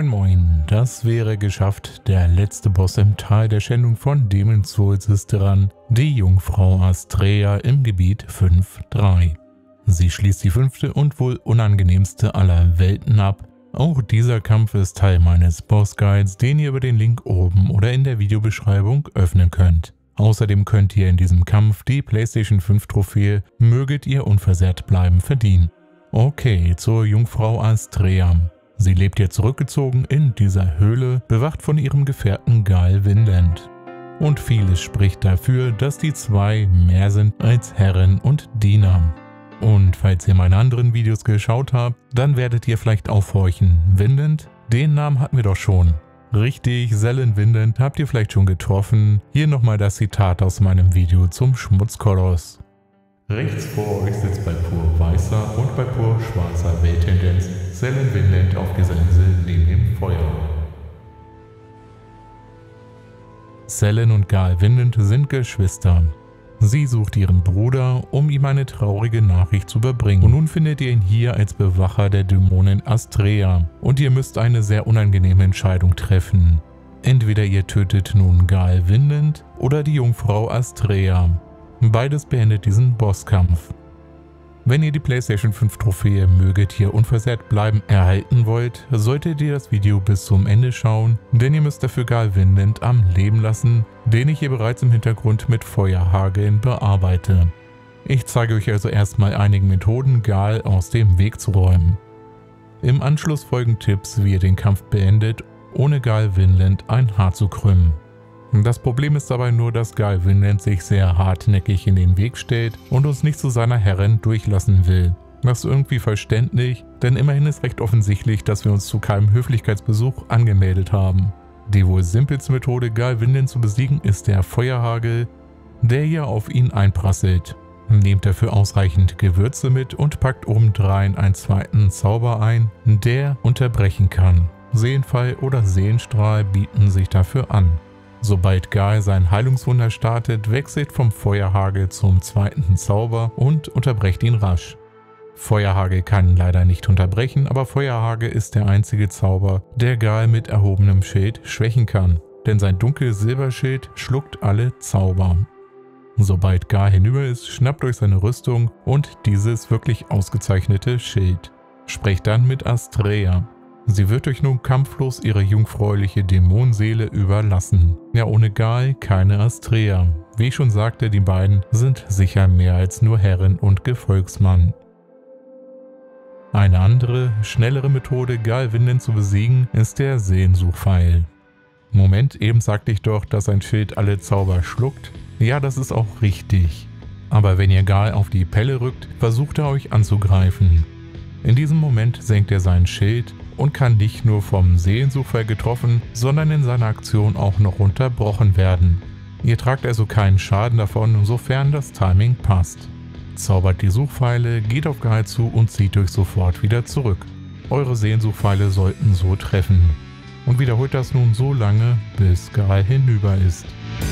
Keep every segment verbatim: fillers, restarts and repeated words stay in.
moin, das wäre geschafft. Der letzte Boss im Tal der Schändung von Demon's Souls ist dran. Die Jungfrau Astrea im Gebiet fünf drei. Sie schließt die fünfte und wohl unangenehmste aller Welten ab. Auch dieser Kampf ist Teil meines Boss-Guides, den ihr über den Link oben oder in der Videobeschreibung öffnen könnt. Außerdem könnt ihr in diesem Kampf die PlayStation fünf Trophäe "Möget ihr unversehrt bleiben" verdienen. Okay, zur Jungfrau Astrea. Sie lebt hier zurückgezogen in dieser Höhle, bewacht von ihrem Gefährten Gal Vinland. Und vieles spricht dafür, dass die zwei mehr sind als Herrin und Diener. Und falls ihr meine anderen Videos geschaut habt, dann werdet ihr vielleicht aufhorchen. Vinland? Den Namen hatten wir doch schon. Richtig, Sellen Vinland habt ihr vielleicht schon getroffen. Hier nochmal das Zitat aus meinem Video zum Schmutzkoloss. Rechts vor euch sitzt bei pur weißer und bei pur schwarzer Welttendenz Sellen Vinland auf dieser Insel neben dem Feuer. Sellen und Gal Vinland sind Geschwister. Sie sucht ihren Bruder, um ihm eine traurige Nachricht zu überbringen. Und nun findet ihr ihn hier als Bewacher der Dämonin Astrea. Und ihr müsst eine sehr unangenehme Entscheidung treffen. Entweder ihr tötet nun Gal Vinland oder die Jungfrau Astrea. Beides beendet diesen Bosskampf. Wenn ihr die PlayStation fünf Trophäe "Möget ihr unversehrt bleiben" erhalten wollt, solltet ihr das Video bis zum Ende schauen, denn ihr müsst dafür Gal Vinland am Leben lassen, den ich hier bereits im Hintergrund mit Feuerhageln bearbeite. Ich zeige euch also erstmal einige Methoden, Gal aus dem Weg zu räumen. Im Anschluss folgen Tipps, wie ihr den Kampf beendet, ohne Gal Vinland ein Haar zu krümmen. Das Problem ist dabei nur, dass Gal Vinland sich sehr hartnäckig in den Weg stellt und uns nicht zu seiner Herrin durchlassen will. Das ist irgendwie verständlich, denn immerhin ist recht offensichtlich, dass wir uns zu keinem Höflichkeitsbesuch angemeldet haben. Die wohl simpelste Methode, Gal Vinland zu besiegen, ist der Feuerhagel, der hier auf ihn einprasselt. Nehmt dafür ausreichend Gewürze mit und packt obendrein einen zweiten Zauber ein, der unterbrechen kann. Seelenfall oder Seelenstrahl bieten sich dafür an. Sobald Gal sein Heilungswunder startet, wechselt vom Feuerhagel zum zweiten Zauber und unterbrecht ihn rasch. Feuerhagel kann leider nicht unterbrechen, aber Feuerhagel ist der einzige Zauber, der Gal mit erhobenem Schild schwächen kann, denn sein dunkel-Silberschild schluckt alle Zauber. Sobald Gal hinüber ist, schnappt euch seine Rüstung und dieses wirklich ausgezeichnete Schild. Sprecht dann mit Astrea. Sie wird euch nun kampflos ihre jungfräuliche Dämonenseele überlassen. Ja, ohne Gal keine Astrea. Wie ich schon sagte, die beiden sind sicher mehr als nur Herrin und Gefolgsmann. Eine andere, schnellere Methode, Gal Vinland zu besiegen, ist der Seelensuchpfeil. Moment, eben sagte ich doch, dass ein Schild alle Zauber schluckt. Ja, das ist auch richtig. Aber wenn ihr Gal auf die Pelle rückt, versucht er euch anzugreifen. In diesem Moment senkt er sein Schild und kann nicht nur vom Seelensuchpfeil getroffen, sondern in seiner Aktion auch noch unterbrochen werden. Ihr tragt also keinen Schaden davon, sofern das Timing passt. Zaubert die Suchpfeile, geht auf Gal zu und zieht euch sofort wieder zurück. Eure Seelensuchpfeile sollten so treffen. Und wiederholt das nun so lange, bis Gal hinüber ist.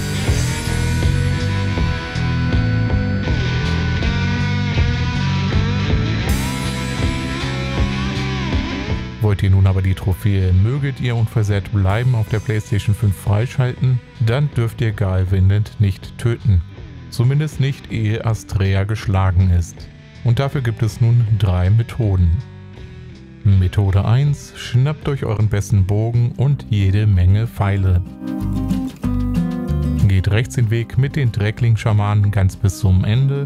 Wollt ihr nun aber die Trophäe "Möget ihr unversehrt bleiben" auf der PlayStation fünf freischalten, dann dürft ihr Gal Vinland nicht töten. Zumindest nicht, ehe Astrea geschlagen ist. Und dafür gibt es nun drei Methoden. Methode eins. Schnappt euch euren besten Bogen und jede Menge Pfeile. Geht rechts den Weg mit den Dreckling-Schamanen ganz bis zum Ende.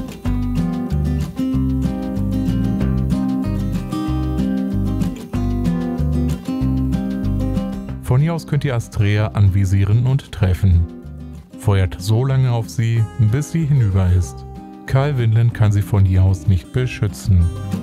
Von hier aus könnt ihr Astrea anvisieren und treffen. Feuert so lange auf sie, bis sie hinüber ist. Gal Vinland kann sie von hier aus nicht beschützen.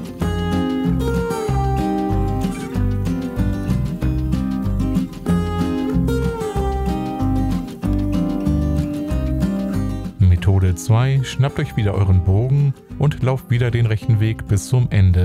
Methode zwei. Schnappt euch wieder euren Bogen und lauft wieder den rechten Weg bis zum Ende.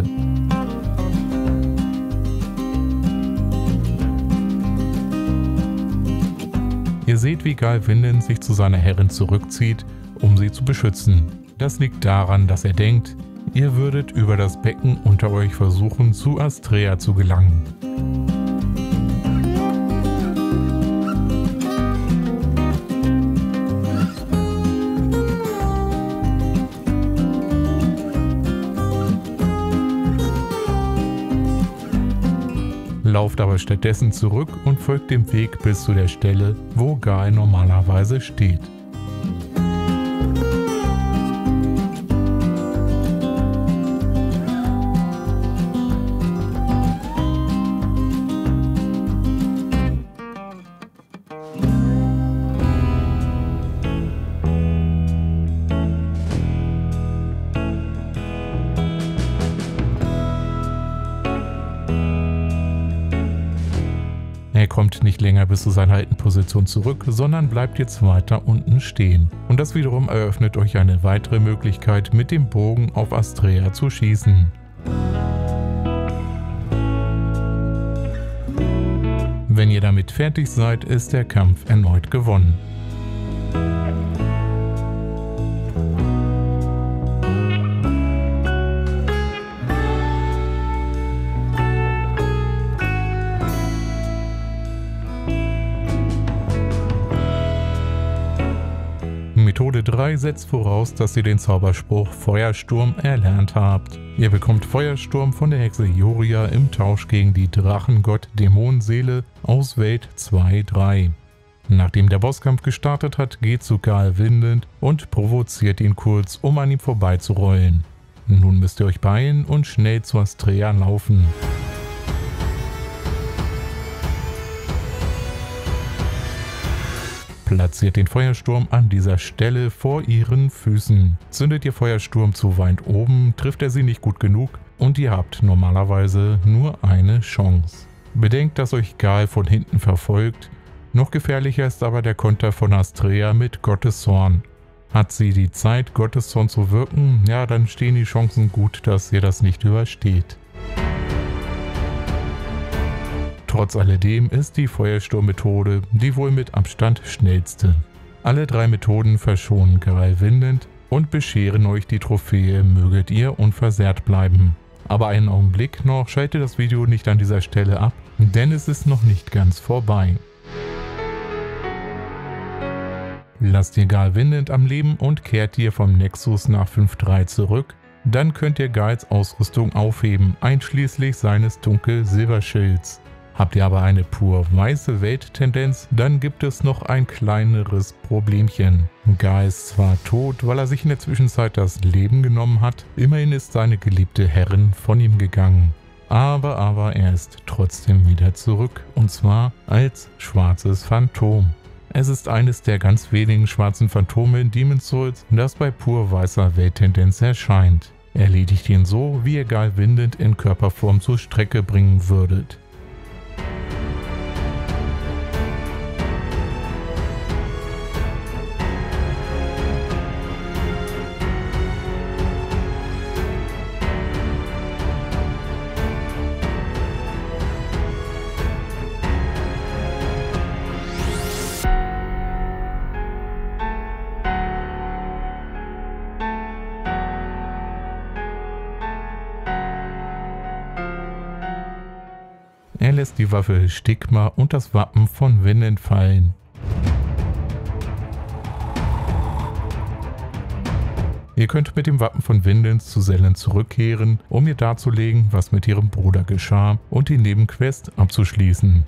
Ihr seht, wie Gal Vinland sich zu seiner Herrin zurückzieht, um sie zu beschützen. Das liegt daran, dass er denkt, ihr würdet über das Becken unter euch versuchen, zu Astrea zu gelangen. Lauft aber stattdessen zurück und folgt dem Weg bis zu der Stelle, wo Gael normalerweise steht. Er kommt nicht länger bis zu seiner alten Position zurück, sondern bleibt jetzt weiter unten stehen. Und das wiederum eröffnet euch eine weitere Möglichkeit, mit dem Bogen auf Astrea zu schießen. Wenn ihr damit fertig seid, ist der Kampf erneut gewonnen. Methode drei setzt voraus, dass ihr den Zauberspruch Feuersturm erlernt habt. Ihr bekommt Feuersturm von der Hexe Ioria im Tausch gegen die Drachengott-Dämonenseele aus Welt zwei drei. Nachdem der Bosskampf gestartet hat, geht zu Gael Windend und provoziert ihn kurz, um an ihm vorbeizurollen. Nun müsst ihr euch beeilen und schnell zu Astrea laufen. Platziert den Feuersturm an dieser Stelle vor ihren Füßen. Zündet ihr Feuersturm zu weit oben, trifft er sie nicht gut genug und ihr habt normalerweise nur eine Chance. Bedenkt, dass euch Gael von hinten verfolgt. Noch gefährlicher ist aber der Konter von Astrea mit Gotteszorn. Hat sie die Zeit, Gotteszorn zu wirken, ja, dann stehen die Chancen gut, dass ihr das nicht übersteht. Trotz alledem ist die Feuersturm-Methode die wohl mit Abstand schnellste. Alle drei Methoden verschonen Gael Windend und bescheren euch die Trophäe, möget ihr unversehrt bleiben. Aber einen Augenblick noch, schaltet das Video nicht an dieser Stelle ab, denn es ist noch nicht ganz vorbei. Lasst ihr Gael Windend am Leben und kehrt ihr vom Nexus nach fünf drei zurück, dann könnt ihr Gaels Ausrüstung aufheben, einschließlich seines Dunkel-Silberschilds. Habt ihr aber eine pur weiße Welttendenz, dann gibt es noch ein kleineres Problemchen. Gael ist zwar tot, weil er sich in der Zwischenzeit das Leben genommen hat, immerhin ist seine geliebte Herrin von ihm gegangen. Aber, aber er ist trotzdem wieder zurück, und zwar als schwarzes Phantom. Es ist eines der ganz wenigen schwarzen Phantome in Demon's Souls, das bei pur weißer Welttendenz erscheint. Erledigt ihn so, wie ihr Gael Windend in Körperform zur Strecke bringen würdet. Er lässt die Waffe Stigma und das Wappen von Windend fallen. Ihr könnt mit dem Wappen von Windend zu Sellen zurückkehren, um ihr darzulegen, was mit ihrem Bruder geschah und die Nebenquest abzuschließen.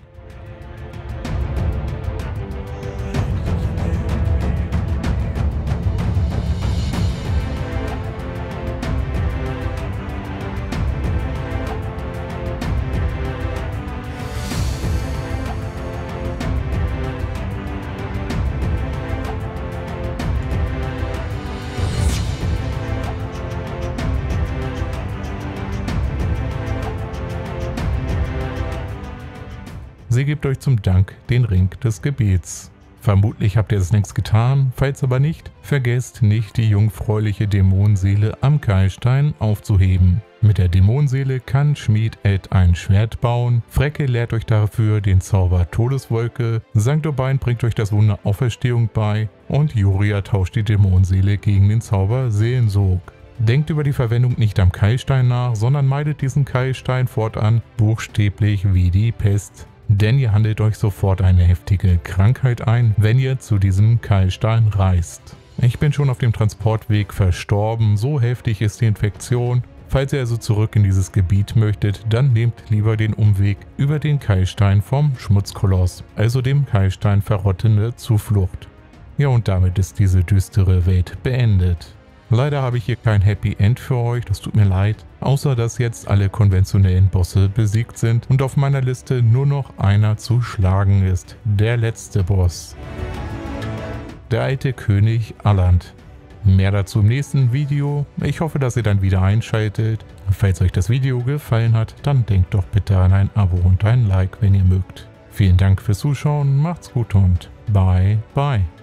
Sie gibt euch zum Dank den Ring des Gebets. Vermutlich habt ihr es längst getan, falls aber nicht, vergesst nicht, die jungfräuliche Dämonenseele am Keilstein aufzuheben. Mit der Dämonenseele kann Schmied Ed ein Schwert bauen, Frecke lehrt euch dafür den Zauber Todeswolke, Sankt Urbain bringt euch das Wunder Auferstehung bei und Ioria tauscht die Dämonenseele gegen den Zauber Seelensog. Denkt über die Verwendung nicht am Keilstein nach, sondern meidet diesen Keilstein fortan buchstäblich wie die Pest. Denn ihr handelt euch sofort eine heftige Krankheit ein, wenn ihr zu diesem Keilstein reist. Ich bin schon auf dem Transportweg verstorben, so heftig ist die Infektion Falls ihr also zurück in dieses Gebiet möchtet, dann nehmt lieber den Umweg über den Keilstein vom Schmutzkoloss, also dem Keilstein verrottende Zuflucht. Ja, und damit ist diese düstere Welt beendet. Leider habe ich hier kein Happy End für euch, das tut mir leid, außer dass jetzt alle konventionellen Bosse besiegt sind und auf meiner Liste nur noch einer zu schlagen ist, der letzte Boss. Der alte König Alland. Mehr dazu im nächsten Video. Ich hoffe, dass ihr dann wieder einschaltet. Falls euch das Video gefallen hat, dann denkt doch bitte an ein Abo und ein Like, wenn ihr mögt. Vielen Dank fürs Zuschauen, macht's gut und bye bye.